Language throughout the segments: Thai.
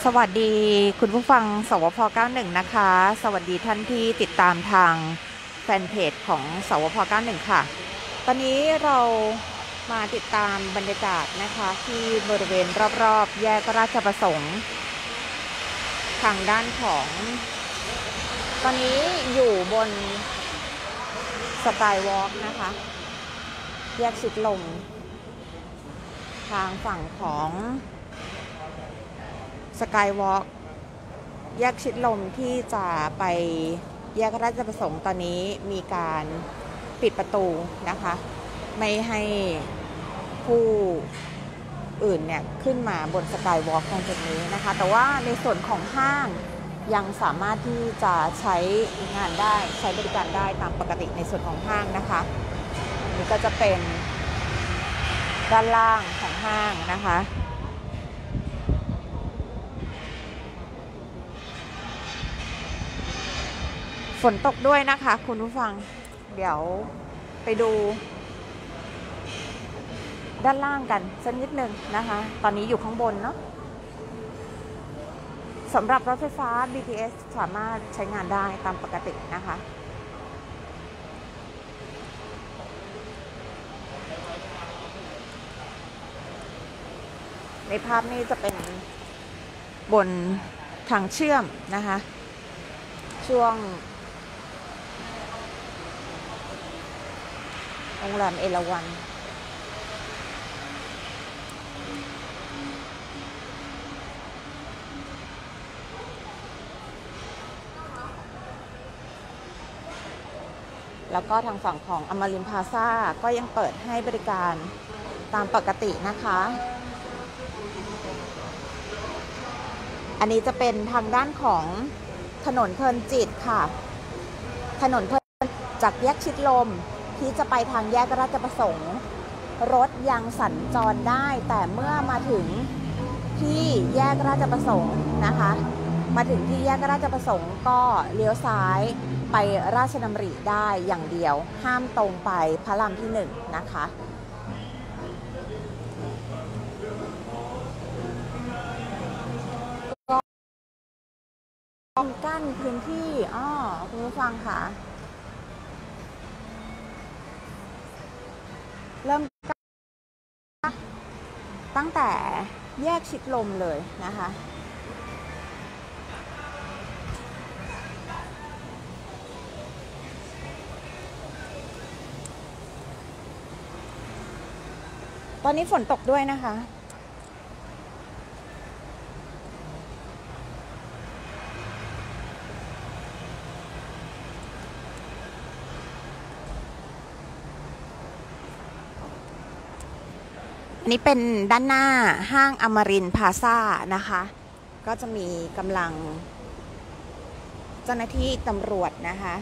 สวัสดีคุณผู้ฟังสวพ91นะคะสวัสดีท่านที่ติดตามทางแฟนเพจของสวพ91ค่ะตอนนี้เรามาติดตามบรรยากาศนะคะที่บริเวณรอบๆแยกราชประสงค์ทางด้านของตอนนี้อยู่บนสกายวอล์กนะคะแยกชิดลมทางฝั่งของสกายวอล์กแยกชิดลมที่จะไปแยกราชประสงค์ตอนนี้มีการปิดประตูนะคะไม่ให้ผู้อื่นเนี่ยขึ้นมาบนสกายวอล์กตรงจุดนี้นะคะแต่ว่าในส่วนของห้างยังสามารถที่จะใช้งานได้ใช้บริการได้ตามปกติในส่วนของห้างนะคะนี่ก็จะเป็นด้านล่างของห้างนะคะฝนตกด้วยนะคะคุณผู้ฟังเดี๋ยวไปดูด้านล่างกันสักนิดนึงนะคะตอนนี้อยู่ข้างบนเนาะสำหรับรถไฟฟ้า BTS สามารถใช้งานได้ตามปกตินะคะในภาพนี้จะเป็นบนทางเชื่อมนะคะช่วงโรงแรมเอราวัณแล้วก็ทางฝั่งของอมรินทร์พลาซ่าก็ยังเปิดให้บริการตามปกตินะคะอันนี้จะเป็นทางด้านของถนนเพลินจิตค่ะถนนเพลินจากแยกชิดลมที่จะไปทางแยกราชประสงค์รถยังสัญจรได้แต่เมื่อมาถึงที่แยกราชประสงค์นะคะมาถึงที่แยกราชประสงค์ก็เลี้ยวซ้ายไปราชดำริได้อย่างเดียวห้ามตรงไปพระรามที่1นะคะกั้นพื้นที่คุณผู้ฟังค่ะเริ่มตั้งแต่แยกชิดลมเลยนะคะตอนนี้ฝนตกด้วยนะคะอันนี้เป็นด้านหน้าห้างอมรินทร์พลาซ่านะคะก็จะมีกำลังเจ้าหน้าที่ตำรวจนะคะ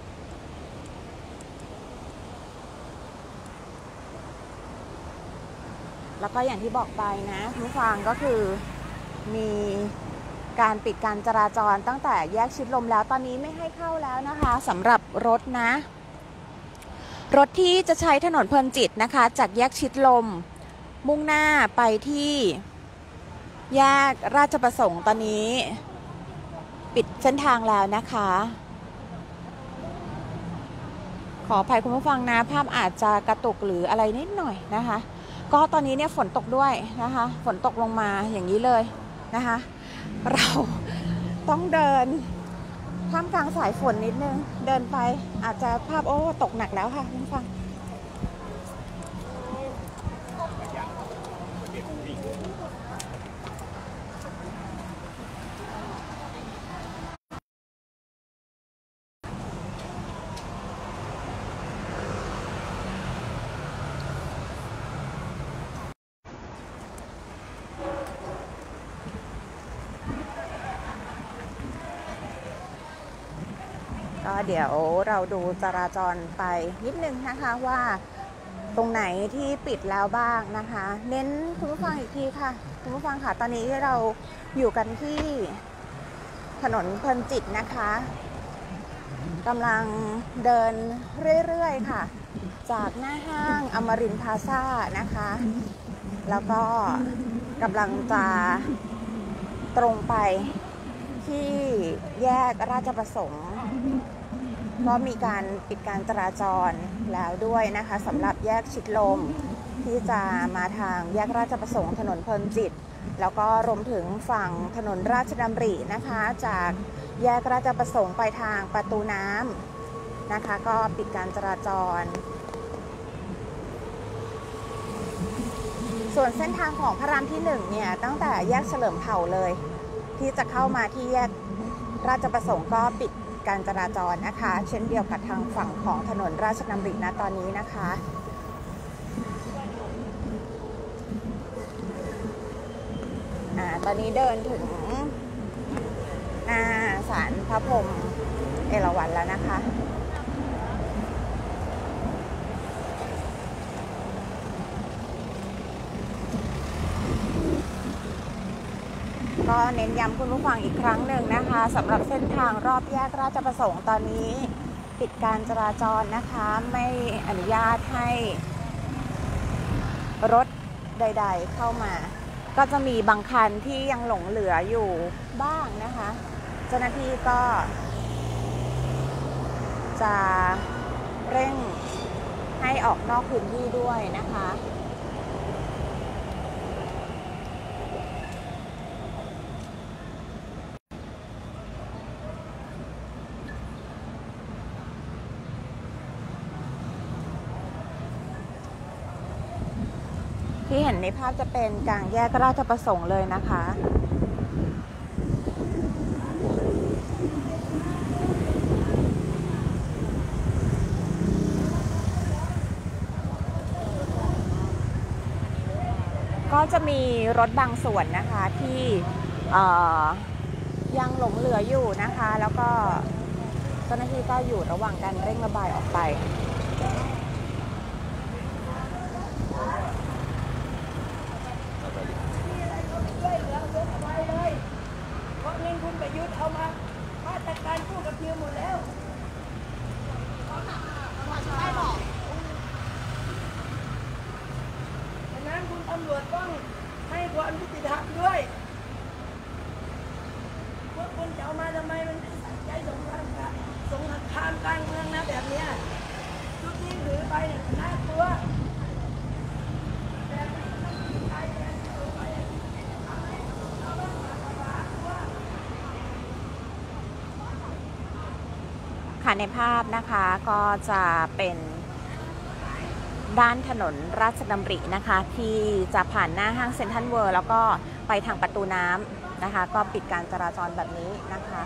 แล้วก็อย่างที่บอกไปนะคุณผู้ฟังก็คือมีการปิดการจราจรตั้งแต่แยกชิดลมแล้วตอนนี้ไม่ให้เข้าแล้วนะคะสำหรับรถนะรถที่จะใช้ถนนเพลินจิตนะคะจากแยกชิดลมมุ่งหน้าไปที่แยกราชประสงค์ตอนนี้ปิดเส้นทางแล้วนะคะขออภัยคุณผู้ฟังนะภาพอาจจะกระตุกหรืออะไรนิดหน่อยนะคะก็ตอนนี้เนี่ยฝนตกด้วยนะคะฝนตกลงมาอย่างนี้เลยนะคะเราต้องเดินท่ามกลางสายฝนนิดนึงเดินไปอาจจะภาพตกหนักแล้วค่ะคุณผู้ฟังก็เดี๋ยวเราดูจราจรไปนิดนึงนะคะว่าตรงไหนที่ปิดแล้วบ้างนะคะเน้นคุณผู้ฟังอีกทีค่ะคุณผู้ฟังค่ะตอนนี้เราอยู่กันที่ถนนเพลินจิตนะคะกำลังเดินเรื่อยๆค่ะจากหน้าห้างอมรินทร์พลาซ่านะคะแล้วก็กำลังจะตรงไปที่แยกราชประสงค์ก็มีการปิดการจราจรแล้วด้วยนะคะสำหรับแยกชิดลมที่จะมาทางแยกราชประสงค์ถนนเพลินจิตแล้วก็รวมถึงฝั่งถนนราชดำรินะคะจากแยกราชประสงค์ไปทางประตูน้ำนะคะก็ปิดการจราจรส่วนเส้นทางของพระรามที่1เนี่ยตั้งแต่แยกเฉลิมเผ่าเลยที่จะเข้ามาที่แยกราชประสงค์ก็ปิดการจราจรนะคะเช่นเดียวกับทางฝั่งของถนนราชดำริณตอนนี้นะคะตอนนี้เดินถึงหน้าศาลพระพรหมเอราวัณแล้วนะคะก็เน้นย้ำคุณผู้ฟังอีกครั้งหนึ่งนะคะสำหรับเส้นทางรอบแยกราชประสงค์ตอนนี้ปิดการจราจรนะคะไม่อนุญาตให้รถใดๆเข้ามาก็จะมีบางคันที่ยังหลงเหลืออยู่บ้างนะคะเจ้าหน้าที่ก็จะเร่งให้ออกนอกพื้นที่ด้วยนะคะที่เห็นในภาพจะเป็นกลางแยกราชประสงค์เลยนะคะก็จะมีรถบางส่วนนะคะที่ยังหลงเหลืออยู่นะคะแล้วก็เจ้าหน้าที่ก็อยู่ระหว่างการเร่งระบายออกไปคุณประยุทธ์เอามามาตรการคู่กับเพียงหมดแล้วไม่บอกดังนั้นคุณตำรวจต้องให้ความยุติธรรมด้วยพวกคุณจะเอามาทำไมมันไม่ใส่ใจสงครามกลางเมืองนะแบบเนี้ยชุดนี้ถือไปเนี่ยน่ากลัวค่ะในภาพนะคะก็จะเป็นด้านถนนราชดำรินะคะที่จะผ่านหน้าห้างเซ็นทรัลเวิลด์แล้วก็ไปทางประตูน้ำนะคะก็ปิดการจราจรแบบนี้นะคะ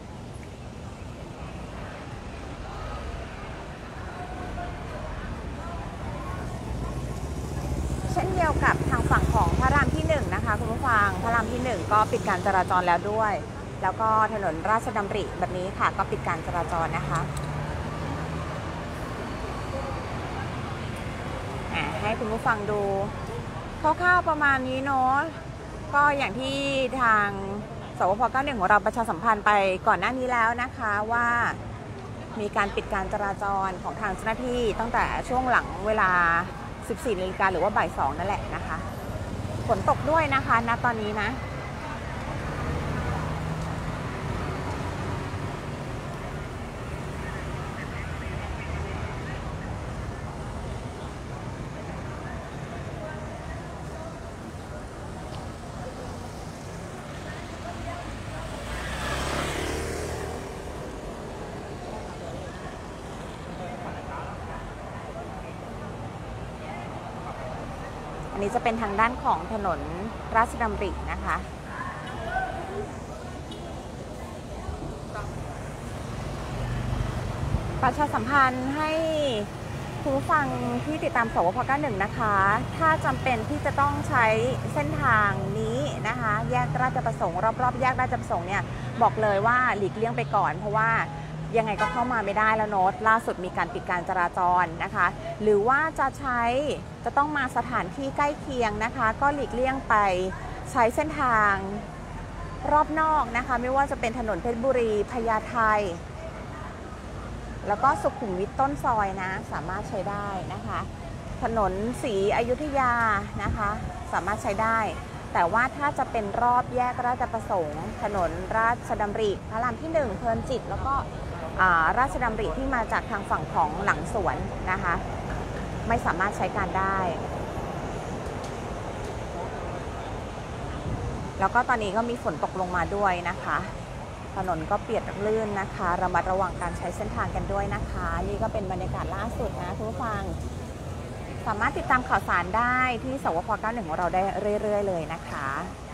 เช่นเดียวกับทางฝั่งของพระรามที่1นะคะคุณผู้ฟังพระรามที่1ก็ปิดการจราจรแล้วด้วยแล้วก็ถนนราชดำริแบบนี้ค่ะก็ปิดการจราจรนะคะให้คุณผู้ฟังดูคร่าวๆประมาณนี้เนาะก็อย่างที่ทางสวพ91ของเราประชาสัมพันธ์ไปก่อนหน้านี้แล้วนะคะว่ามีการปิดการจราจรของทางเจ้าหน้าที่ตั้งแต่ช่วงหลังเวลา 14 นาฬิกาหรือว่าบ่าย 2นั่นแหละนะคะฝนตกด้วยนะคะณตอนนี้นะอันนี้จะเป็นทางด้านของถนนราชดำรินะคะประชาสัมพันธ์ให้คุณผู้ฟังที่ติดตามสวพ91นะคะถ้าจำเป็นที่จะต้องใช้เส้นทางนี้นะคะแยกราชประสงค์รอบๆแยกราชประสงค์เนี่ยบอกเลยว่าหลีกเลี่ยงไปก่อนเพราะว่ายังไงก็เข้ามาไม่ได้แล้วโน้ตล่าสุดมีการปิดการจราจรนะคะหรือว่าจะต้องมาสถานที่ใกล้เคียงนะคะก็หลีกเลี่ยงไปใช้เส้นทางรอบนอกนะคะไม่ว่าจะเป็นถนนเพชรบุรีพญาไทแล้วก็สุขุมวิทต้นซอยนะสามารถใช้ได้นะคะถนนศรีอยุธยานะคะสามารถใช้ได้แต่ว่าถ้าจะเป็นรอบแยกราชประสงค์ถนนราชดำริพระรามที่1เพลินจิตแล้วก็ราชดำริที่มาจากทางฝั่งของหลังสวนนะคะไม่สามารถใช้การได้แล้วก็ตอนนี้ก็มีฝนตกลงมาด้วยนะคะถนนก็เปียกลื่นนะคะระมัดระวังการใช้เส้นทางกันด้วยนะคะนี่ก็เป็นบรรยากาศล่าสุดนะคุณผู้ฟังสามารถติดตามข่าวสารได้ที่สวพ91ของเราได้เรื่อยๆเลยนะคะ